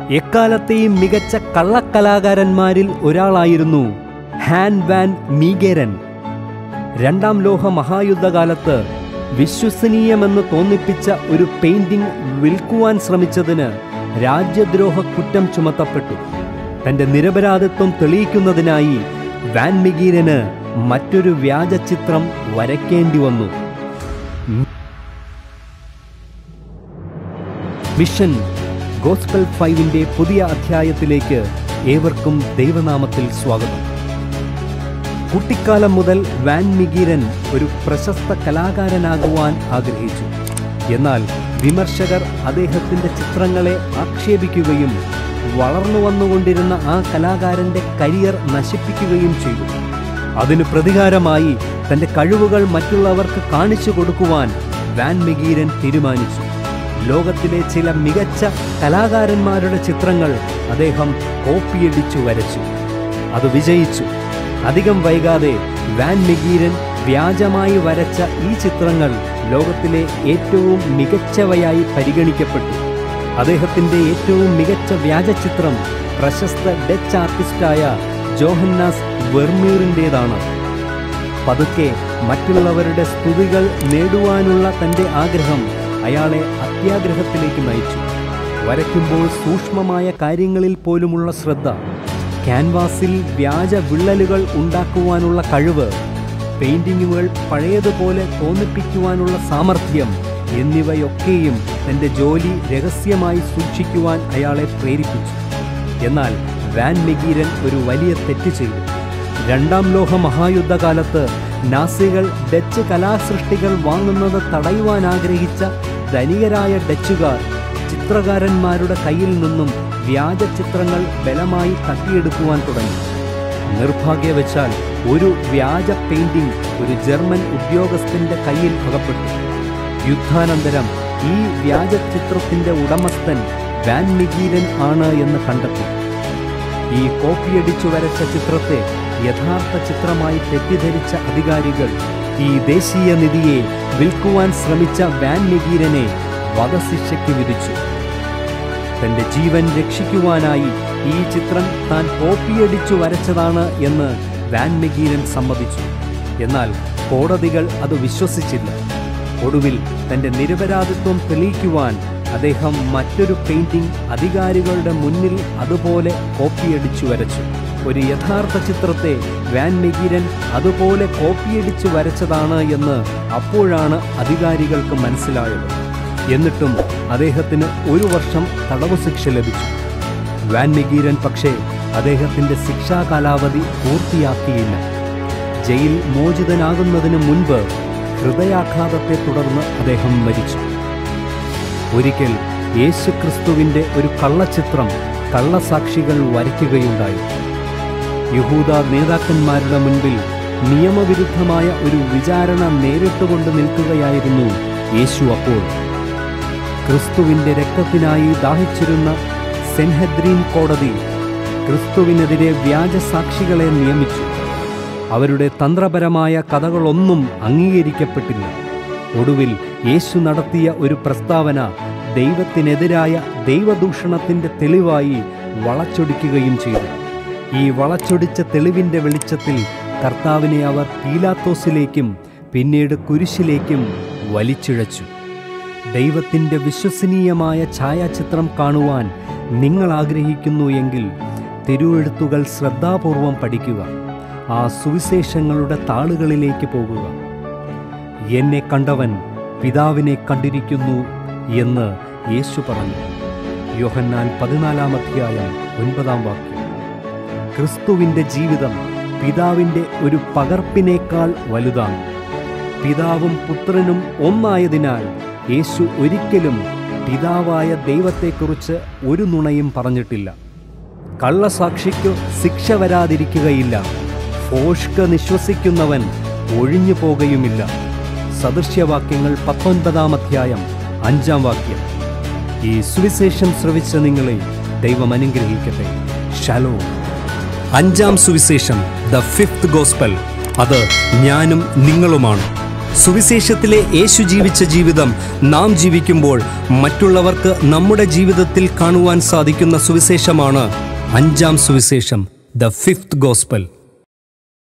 എക്കാലത്തെയും മികച്ച കള്ളക്കലാകാരന്മാരിൽ ഒരാളായിരുന്നു ഹാൻ വാൻ മീഗെരൻ. രണ്ടാം ലോക മഹായുദ്ധകാലത്ത് വിശ്വസനീയമെന്ന് തോന്നിപ്പിച്ച ഒരു പെയിന്റിംഗ് വിൽക്കുവാൻ ശ്രമിച്ചതിന് രാജ്യദ്രോഹ കുറ്റം ചുമത്തപ്പെട്ടു. തന്റെ നിരപരാധിത്വം തെളിയിക്കുന്നതിനായി വാൻ മീഗെരന് മറ്റൊരു വ്യാജ ചിത്രം വരയ്ക്കേണ്ടി വന്നു. മിഷൻ ഗോസ്പൽ 5 പുതിയ അധ്യായത്തിലേക്ക് ഏവർക്കും ദൈവനാമത്തിൽ സ്വാഗതം. കുട്ടിക്കാലം മുതൽ വാൻ മീഗെരൻ ഒരു പ്രശസ്ത കലാകാരനാകുവാൻ ആഗ്രഹിച്ചു. എന്നാൽ വിമർശകർ അദ്ദേഹത്തിൻ്റെ ചിത്രങ്ങളെ ആക്ഷേപിക്കുകയും വളർന്നു വന്നുകൊണ്ടിരുന്ന ആ കലാകാരൻ്റെ കരിയർ നശിപ്പിക്കുകയും ചെയ്തു. അതിനു പ്രതികാരമായി തൻ്റെ കഴിവുകൾ മറ്റുള്ളവർക്ക് കാണിച്ചു കൊടുക്കുവാൻ വാൻ മീഗെരൻ തീരുമാനിച്ചു. ലോകത്തിലെ ചില മികച്ച കലാകാരന്മാരുടെ ചിത്രങ്ങൾ അദ്ദേഹം കോപ്പിയടിച്ചു വരച്ചു. അത് വിജയിച്ചു. അധികം വൈകാതെ വാൻ മീഗെരൻ വ്യാജമായി വരച്ച ഈ ചിത്രങ്ങൾ ലോകത്തിലെ ഏറ്റവും മികച്ചവയായി പരിഗണിക്കപ്പെട്ടു. അദ്ദേഹത്തിൻ്റെ ഏറ്റവും മികച്ച വ്യാജചിത്രം പ്രശസ്ത ഡച്ച് ആർട്ടിസ്റ്റായ ജോഹന്നാസ് വെർമീറിൻ്റേതാണ്. പതുക്കെ മറ്റുള്ളവരുടെ സ്തുതികൾ നേടുവാനുള്ള തൻ്റെ ആഗ്രഹം അയാളെ അത്യാഗ്രഹത്തിലേക്ക് നയിച്ചു. വരയ്ക്കുമ്പോൾ സൂക്ഷ്മമായ കാര്യങ്ങളിൽ പോലുമുള്ള ശ്രദ്ധ, ക്യാൻവാസിൽ വ്യാജ വിള്ളലുകൾ ഉണ്ടാക്കുവാനുള്ള കഴിവ്, പെയിന്റിങ്ങുകൾ പഴയതുപോലെ തോന്നിപ്പിക്കുവാനുള്ള സാമർഥ്യം എന്നിവയൊക്കെയും തൻ്റെ ജോലി രഹസ്യമായി സൂക്ഷിക്കുവാൻ അയാളെ പ്രേരിപ്പിച്ചു. എന്നാൽ വാൻ മീഗെരൻ ഒരു വലിയ തെറ്റ് ചെയ്തു. രണ്ടാം ലോക മഹായുദ്ധകാലത്ത് നാസികൾ ഡച്ച് കലാസൃഷ്ടികൾ വാങ്ങുന്നത് തടയുവാൻ ആഗ്രഹിച്ച ധനികരായ ഡച്ചുകാർ ചിത്രകാരന്മാരുടെ കയ്യിൽ നിന്നും വ്യാജ ചിത്രങ്ങൾ ബലമായി തട്ടിയെടുക്കുവാൻ തുടങ്ങി. നിർഭാഗ്യവശാൽ ഒരു വ്യാജ പെയിന്റിംഗ് ഒരു ജർമ്മൻ ഉദ്യോഗസ്ഥന്റെ കയ്യിൽ അകപ്പെട്ടു. യുദ്ധാനന്തരം ഈ വ്യാജ ചിത്രത്തിന്റെ ഉടമസ്ഥൻ വാൻ മീഗെരൻ ആണ് എന്ന് കണ്ടെത്തി. ഈ കോപ്പിയടിച്ചു വരച്ച ചിത്രത്തെ യഥാർത്ഥ ചിത്രമായി തെറ്റിദ്ധരിച്ച അധികാരികൾ ഈ ദേശീയ നിധിയെ വിൽക്കുവാൻ ശ്രമിച്ച വാൻ മീഗെരനെ വധശിക്ഷയ്ക്ക് വിധിച്ചു. തന്റെ ജീവൻ രക്ഷിക്കുവാനായി ഈ ചിത്രം താൻ കോപ്പിയടിച്ചു വരച്ചതാണ് എന്ന് വാൻ മീഗെരൻ സമ്മതിച്ചു. എന്നാൽ കോടതികൾ അത് വിശ്വസിച്ചില്ല. ഒടുവിൽ തന്റെ നിരപരാധിത്വം തെളിയിക്കുവാൻ അദ്ദേഹം മറ്റൊരു പെയിന്റിംഗ് അധികാരികളുടെ മുന്നിൽ അതുപോലെ കോപ്പിയടിച്ചു വരച്ചു. ഒരു യഥാർത്ഥ ചിത്രത്തെ വാൻ മീഗെരൻ അതുപോലെ കോപ്പിയടിച്ചു വരച്ചതാണ് എന്ന് അപ്പോഴാണ് അധികാരികൾക്ക് മനസ്സിലായത്. എന്നിട്ടും അദ്ദേഹത്തിന് 1 വർഷം തടവു ശിക്ഷ ലഭിച്ചു. വാൻ മീഗെരൻ പക്ഷേ അദ്ദേഹത്തിൻ്റെ ശിക്ഷാ കാലാവധി പൂർത്തിയാക്കിയില്ല. ജയിൽ മോചിതനാകുന്നതിന് മുൻപ് ഹൃദയാഘാതത്തെ തുടർന്ന് അദ്ദേഹം മരിച്ചു. ഒരിക്കൽ യേശുക്രിസ്തുവിൻ്റെ ഒരു കള്ളച്ചിത്രം കള്ളസാക്ഷികൾ വരയ്ക്കുകയുണ്ടായി. യഹൂദ നേതാക്കന്മാരുടെ മുൻപിൽ നിയമവിരുദ്ധമായ ഒരു വിചാരണ നേരിട്ടുകൊണ്ട് നിൽക്കുകയായിരുന്നു യേശു. അപ്പോൾ ക്രിസ്തുവിൻ്റെ രക്തത്തിനായി ദാഹിച്ചിരുന്ന സെൻഹദ്രീൻ കോടതി ക്രിസ്തുവിനെതിരെ വ്യാജസാക്ഷികളെ നിയമിച്ചു. അവരുടെ തന്ത്രപരമായ കഥകളൊന്നും അംഗീകരിക്കപ്പെട്ടില്ല. ഒടുവിൽ യേശു നടത്തിയ ഒരു പ്രസ്താവന ദൈവത്തിനെതിരായ ദൈവദൂഷണത്തിൻ്റെ തെളിവായി വളച്ചൊടിക്കുകയും ചെയ്തു. ഈ വളച്ചൊടിച്ച തെളിവിൻ്റെ വെളിച്ചത്തിൽ കർത്താവിനെ അവർ പീലാത്തോസിലേക്കും പിന്നീട് കുരിശിലേക്കും വലിച്ചിഴച്ചു. ദൈവത്തിൻ്റെ വിശ്വസനീയമായ ഛായാചിത്രം കാണുവാൻ നിങ്ങൾ ആഗ്രഹിക്കുന്നു എങ്കിൽ തിരുവെഴുത്തുകൾ ശ്രദ്ധാപൂർവം പഠിക്കുക. ആ സുവിശേഷങ്ങളുടെ താളുകളിലേക്ക് പോകുക. എന്നെ കണ്ടവൻ പിതാവിനെ കണ്ടിരിക്കുന്നു എന്ന് യേശു പറഞ്ഞു. യോഹന്നാൻ 14:9. ക്രിസ്തുവിൻ്റെ ജീവിതം പിതാവിൻ്റെ ഒരു പകർപ്പിനേക്കാൾ വലുതാണ്. പിതാവും പുത്രനും ഒന്നായതിനാൽ യേശു ഒരിക്കലും പിതാവായ ദൈവത്തെക്കുറിച്ച് ഒരു നുണയും പറഞ്ഞിട്ടില്ല. കള്ളസാക്ഷിക്കു ശിക്ഷ വരാതിരിക്കുകയില്ല. ഫോഷ്ക്ക് നിശ്വസിക്കുന്നവൻ ഒഴിഞ്ഞു പോകുകയുമില്ല. സദൃശ്യവാക്യങ്ങൾ 19:5. ഈ സുവിശേഷം ശ്രവിച്ച നിങ്ങളെ ദൈവം അനുഗ്രഹിക്കട്ടെ. ശലോം. 5-ാം സുവിശേഷം, ദ 5th ഗോസ്പൽ, അത് ഞാനും നിങ്ങളുമാണ്. സുവിശേഷത്തിലെ യേശു ജീവിച്ച ജീവിതം നാം ജീവിക്കുമ്പോൾ മറ്റുള്ളവർക്ക് നമ്മുടെ ജീവിതത്തിൽ കാണുവാൻ സാധിക്കുന്ന സുവിശേഷമാണ് 5-ാം സുവിശേഷം, ദ ഫിഫ്ത്ത് ഗോസ്പൽ.